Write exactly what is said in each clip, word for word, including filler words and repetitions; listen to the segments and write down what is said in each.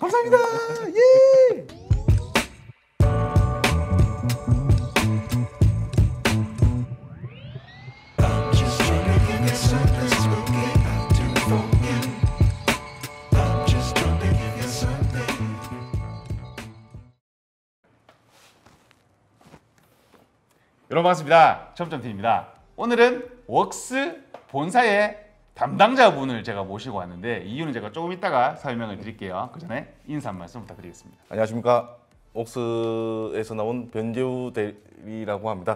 감사합니다. 예. 여러분 반갑습니다. 처음점팀입니다. 오늘은 웍스 본사의 담당자분을 제가 모시고 왔는데 이유는 제가 조금 이따가 설명을 드릴게요. 그 전에 인사 한 말씀 부탁드리겠습니다. 안녕하십니까. 웍스에서 나온 변재우 대리라고 합니다.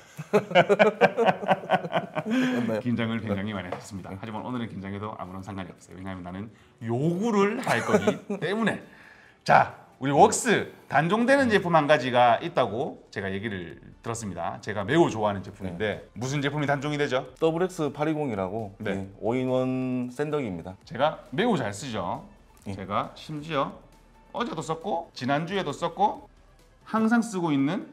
긴장을 굉장히 많이 했습니다. 하지만 오늘은 긴장해도 아무런 상관이 없어요. 왜냐하면 나는 요구를 할 거기 때문에. 자, 우리 웍스 단종되는 제품 한 가지가 있다고 제가 얘기를 들었습니다. 제가 매우 좋아하는 제품인데 네. 무슨 제품이 단종이 되죠? 더블 엑스 팔이공이라고 네. 네, 오인원 샌더기입니다. 제가 매우 잘 쓰죠. 네. 제가 심지어 어제도 썼고 지난주에도 썼고 항상 쓰고 있는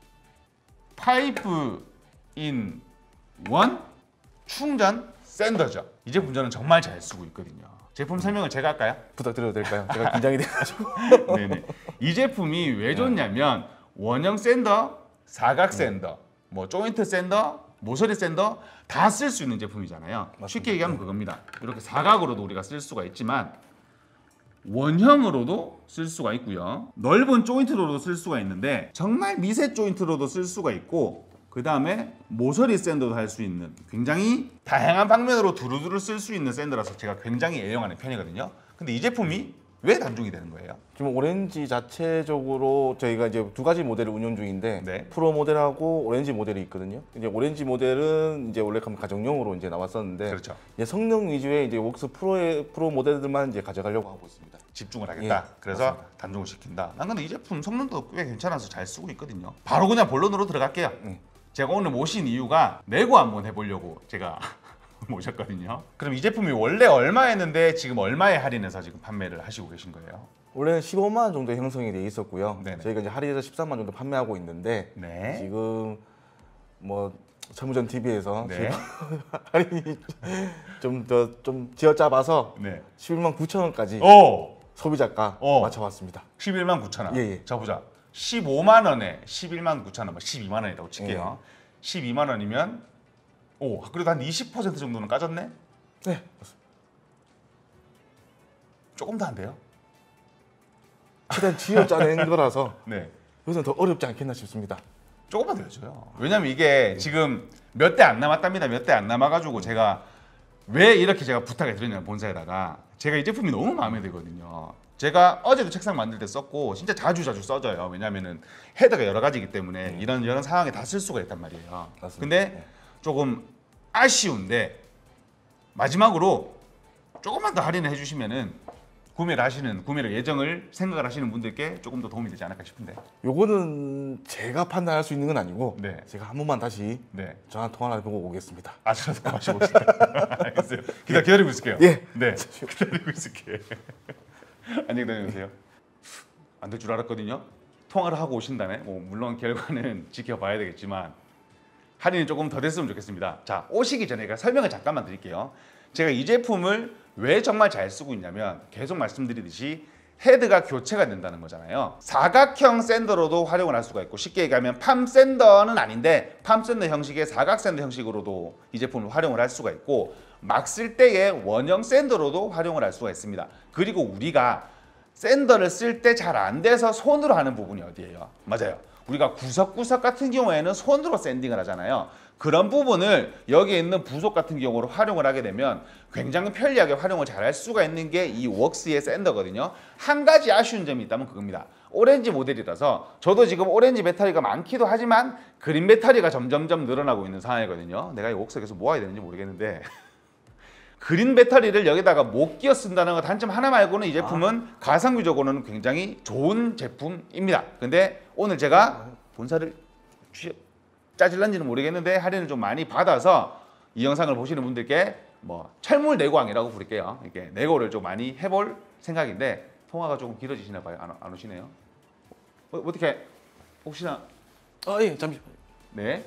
파이프 인 원 충전 샌더죠. 이 제품 저는 정말 잘 쓰고 있거든요. 제품 설명을 제가 할까요? 부탁드려도 될까요? 제가 긴장이 돼가지고. 네네. 이 제품이 왜 좋냐면 원형 샌더, 사각 샌더, 뭐 조인트 샌더, 모서리 샌더 다 쓸 수 있는 제품이잖아요. 맞습니다. 쉽게 얘기하면 그겁니다. 이렇게 사각으로도 우리가 쓸 수가 있지만 원형으로도 쓸 수가 있고요. 넓은 조인트로도 쓸 수가 있는데 정말 미세 조인트로도 쓸 수가 있고 그 다음에 모서리 샌더도 할 수 있는 굉장히 다양한 방면으로 두루두루 쓸 수 있는 샌더라서 제가 굉장히 애용하는 편이거든요. 근데 이 제품이 왜 단종이 되는 거예요? 지금 오렌지 자체적으로 저희가 이제 두 가지 모델을 운영 중인데 네. 프로 모델하고 오렌지 모델이 있거든요. 이제 오렌지 모델은 이제 원래 가정용으로 이제 나왔었는데 그렇죠. 이제 성능 위주의 이제 웍스 프로의 프로 모델들만 이제 가져가려고 하고 있습니다. 집중을 하겠다. 예, 그래서 맞습니다. 단종을 시킨다. 난 근데 이 제품 성능도 꽤 괜찮아서 잘 쓰고 있거든요. 바로 그냥 본론으로 들어갈게요. 예. 제가 오늘 모신 이유가 내고 한번 해보려고 제가 모셨거든요. 그럼 이 제품이 원래 얼마였는데 지금 얼마에 할인해서 지금 판매를 하시고 계신 거예요? 원래는 십오만 원 정도 형성이 돼 있었고요. 네네. 저희가 이제 할인해서 십삼만 원 정도 판매하고 있는데 네. 지금 뭐 철무전 티비에서 네. 할인이 좀 더 좀 지어짜봐서 네. 십일만 구천 원까지 오! 소비자가 어. 맞춰봤습니다. 십일만 구천 원. 예, 예. 자 보자. 십오만 원에 십일만 구천 원, 뭐 십이만 원이라고 칠게요. 예. 십이만 원이면 오, 그래도 한 이십 퍼센트 정도는 까졌네? 네. 조금 더 안 돼요? 최대한 지어짜낸 거라서 네. 여기서는 더 어렵지 않겠나 싶습니다. 조금만 더 해줘요. 왜냐면 이게 지금 몇 대 안 남았답니다. 몇 대 안 남아가지고 제가 왜 이렇게 제가 부탁을 드렸냐면 본사에다가 제가 이 제품이 너무 마음에 들거든요. 제가 어제도 책상 만들 때 썼고 진짜 자주 자주 써져요. 왜냐면은 헤드가 여러 가지이기 때문에 음. 이런 이런 상황에 다 쓸 수가 있단 말이에요. 맞습니다. 근데 조금 아쉬운데 마지막으로 조금만 더 할인을 해주시면은 구매를 하시는 구매를 예정을 생각을 하시는 분들께 조금 더 도움이 되지 않을까 싶은데. 요거는 제가 판단할 수 있는 건 아니고 네. 제가 한 번만 다시 네. 전화 통화를 해보고 오겠습니다. 아, 전화 통화 하시고 오실까요? 알겠어요. 기다 기다리고 있을게요. 예. 네. 기다리고 있을게요. 안녕히 다녀오세요. 안 될 줄 알았거든요. 통화를 하고 오신다네. 뭐 물론 결과는 지켜봐야 되겠지만 할인이 조금 더 됐으면 좋겠습니다. 자, 오시기 전에 제가 설명을 잠깐만 드릴게요. 제가 이 제품을 왜 정말 잘 쓰고 있냐면 계속 말씀드리듯이 헤드가 교체가 된다는 거잖아요. 사각형 샌더로도 활용을 할 수가 있고 쉽게 얘기하면 팜 샌더는 아닌데 팜 샌더 형식의 사각 샌더 형식으로도 이 제품을 활용을 할 수가 있고 막 쓸 때의 원형 샌더로도 활용을 할 수가 있습니다. 그리고 우리가 샌더를 쓸 때 잘 안 돼서 손으로 하는 부분이 어디예요? 맞아요. 우리가 구석구석 같은 경우에는 손으로 샌딩을 하잖아요. 그런 부분을 여기에 있는 부속 같은 경우로 활용을 하게 되면 굉장히 편리하게 활용을 잘 할 수가 있는 게 이 웍스의 샌더거든요. 한 가지 아쉬운 점이 있다면 그겁니다. 오렌지 모델이라서 저도 지금 오렌지 배터리가 많기도 하지만 그린 배터리가 점점점 늘어나고 있는 상황이거든요. 내가 이 웍스 계속 모아야 되는지 모르겠는데 그린 배터리를 여기다가 못 끼워 쓴다는 거 단점 하나 말고는 이 제품은 아. 가성비적으로는 굉장히 좋은 제품입니다. 근데 오늘 제가 본사를 짜질런지는 모르겠는데 할인을 좀 많이 받아서 이 영상을 보시는 분들께 뭐 철물 내고왕이라고 부를게요. 이렇게 내고를 좀 많이 해볼 생각인데 통화가 조금 길어지시나 봐요. 안, 안 오시네요. 어, 어떻게 혹시나 아, 예, 잠시만요. 네.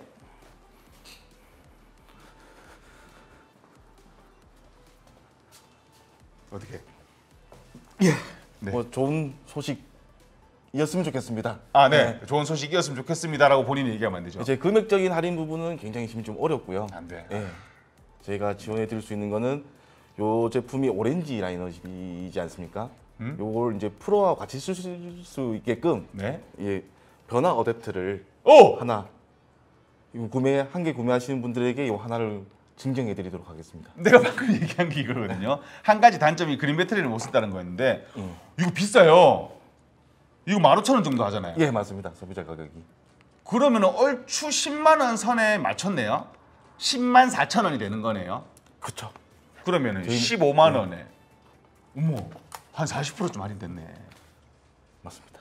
어떻게? 예. 네. 뭐 좋은 소식이었으면 좋겠습니다. 아, 네. 네. 좋은 소식이었으면 좋겠습니다라고 본인이 얘기하면 안 되죠. 이제 금액적인 할인 부분은 굉장히 지금 좀 어렵고요. 안 돼. 네. 저희가 지원해 드릴 수 있는 거는 요 제품이 오렌지 라이너이지 않습니까? 음? 요걸 이제 프로와 같이 쓸 수 있게끔 네. 예, 변화 어댑터를 오! 하나 이거 구매 한 개 구매하시는 분들에게 요 하나를 증정해 드리도록 하겠습니다. 내가 방금 얘기한 게 이거거든요. 한 가지 단점이 그린 배터리를 못 쓴다는 거였는데 음. 이거 비싸요. 이거 만 오천 원 정도 하잖아요. 예, 맞습니다. 소비자 가격이. 그러면 얼추 십만 원 선에 맞췄네요. 십만 사천 원이 되는 거네요. 그렇죠. 그러면 저희- 십오만 원에 어머, 한 사십 퍼센트 좀 할인됐네. 맞습니다.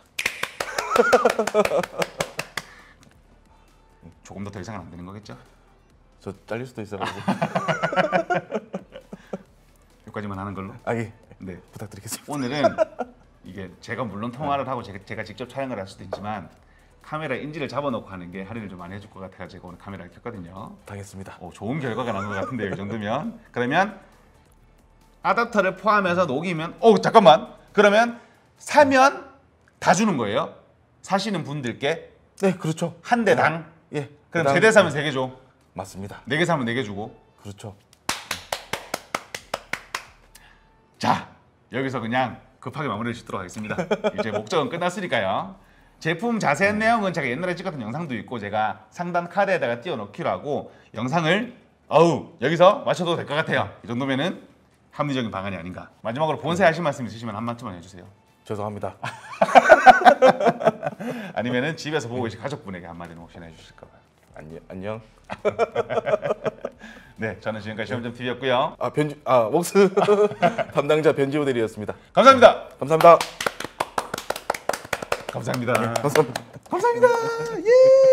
조금 더 더 이상은 안 되는 거겠죠? 저 잘릴 수도 있어가지고. 여기까지만 하는 걸로. 아 예. 네. 부탁드리겠습니다. 오늘은 이게 제가 물론 통화를 하고 제가, 제가 직접 촬영을 할 수도 있지만 카메라 인지를 잡아놓고 하는 게 할인을 좀 많이 해줄 것 같아서 제가 오늘 카메라를 켰거든요. 당했습니다. 오, 좋은 결과가 난 것 같은데요, 이 정도면. 그러면 아답터를 포함해서 녹이면, 어 잠깐만. 그러면 사면 다 주는 거예요? 사시는 분들께 네, 그렇죠. 한 대당. 예. 그럼 그다음- 세 대 사면 세 개 줘. 맞습니다. 네 개 사면 네 개 주고. 그렇죠. 자, 여기서 그냥 급하게 마무리를 짓도록 하겠습니다. 이제 목적은 끝났으니까요. 제품 자세한 내용은 제가 옛날에 찍었던 영상도 있고 제가 상단 카드에다가 띄워넣기로 하고 영상을 어우 여기서 마쳐도 될 것 같아요. 이 정도면은 합리적인 방안이 아닌가. 마지막으로 본사에 하실 말씀 있으시면 한 마디만 해주세요. 죄송합니다. 아니면은 집에서 보고 계신 가족분에게 한마디는 혹시나 해주실까 봐요. 안녕. 안녕. 네, 저는 지금까지 시험점티비였고요. 아 변주 아 웍스 담당자 변지호 대리였습니다. 감사합니다. 감사합니다. 감사합니다. 감사합니다. 감사합니다. 예.